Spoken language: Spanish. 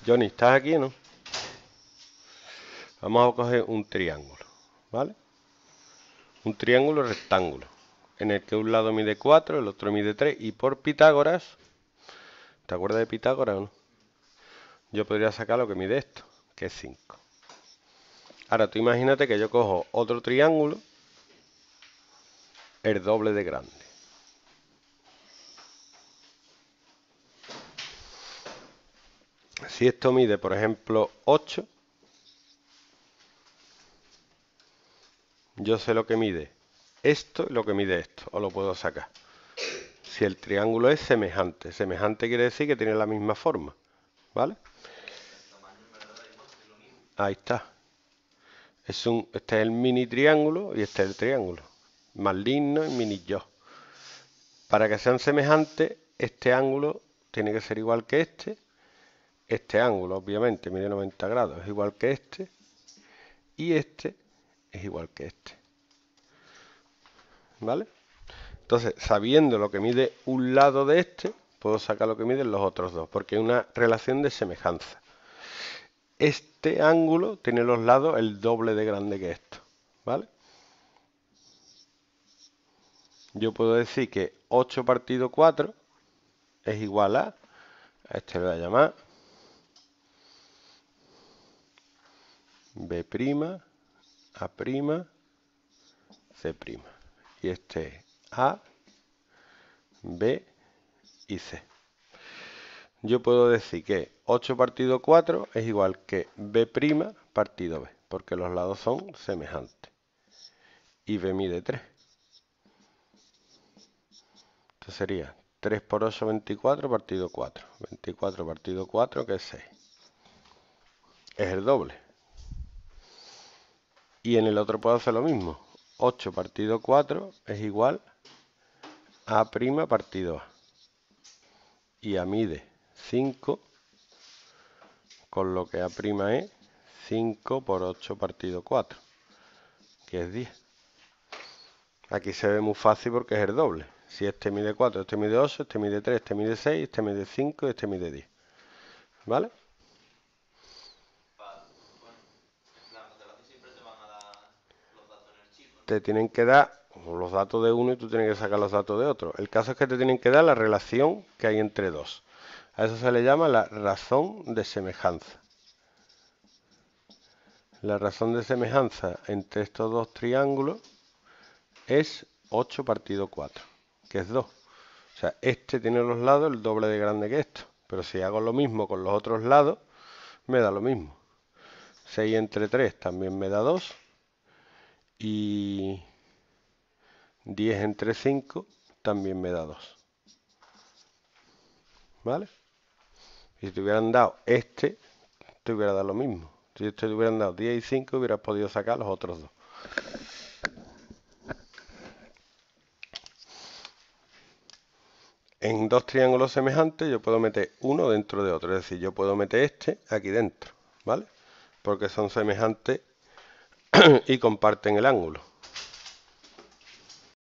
Johnny, ¿estás aquí o no? Vamos a coger un triángulo, ¿vale? Un triángulo rectángulo, en el que un lado mide 4, el otro mide 3, y por Pitágoras, ¿te acuerdas de Pitágoras o no? Yo podría sacar lo que mide esto, que es 5. Ahora tú imagínate que yo cojo otro triángulo, el doble de grande. Si esto mide, por ejemplo, 8, yo sé lo que mide esto y lo que mide esto, o lo puedo sacar. Si el triángulo es semejante, semejante quiere decir que tiene la misma forma, ¿vale? Ahí está. Este es el mini triángulo y este es el triángulo. Maligno y mini yo. Para que sean semejantes, este ángulo tiene que ser igual que este. Este ángulo, obviamente, mide 90 grados, es igual que este. Y este es igual que este. ¿Vale? Entonces, sabiendo lo que mide un lado de este, puedo sacar lo que miden los otros dos, porque es una relación de semejanza. Este ángulo tiene los lados el doble de grande que esto, ¿vale? Yo puedo decir que 8 partido 4 es igual a este lo voy a llamar B', A', C'. Y este es A, B y C. Yo puedo decir que 8 partido 4 es igual que B' partido B, porque los lados son semejantes. Y B mide 3. Esto sería 3 por 8, 24 partido 4. 24 partido 4, que es 6. Es el doble. Y en el otro puedo hacer lo mismo. 8 partido 4 es igual a A' partido A. Y A mide 5, con lo que A' es 5 por 8 partido 4, que es 10. Aquí se ve muy fácil porque es el doble. Si este mide 4, este mide 8, este mide 3, este mide 6, este mide 5 y este mide 10. ¿Vale? Te tienen que dar los datos de uno y tú tienes que sacar los datos de otro. El caso es que te tienen que dar la relación que hay entre dos. A eso se le llama la razón de semejanza. La razón de semejanza entre estos dos triángulos es 8 partido 4, que es 2. O sea, este tiene los lados el doble de grande que esto. Pero si hago lo mismo con los otros lados, me da lo mismo. 6 entre 3 también me da 2. Y 10 entre 5 también me da 2. ¿Vale? Y si te hubieran dado este, te hubiera dado lo mismo. Si te hubieran dado 10 y 5, hubieras podido sacar los otros dos. En dos triángulos semejantes yo puedo meter uno dentro de otro. Es decir, yo puedo meter este aquí dentro, ¿vale? Porque son semejantes y comparten el ángulo.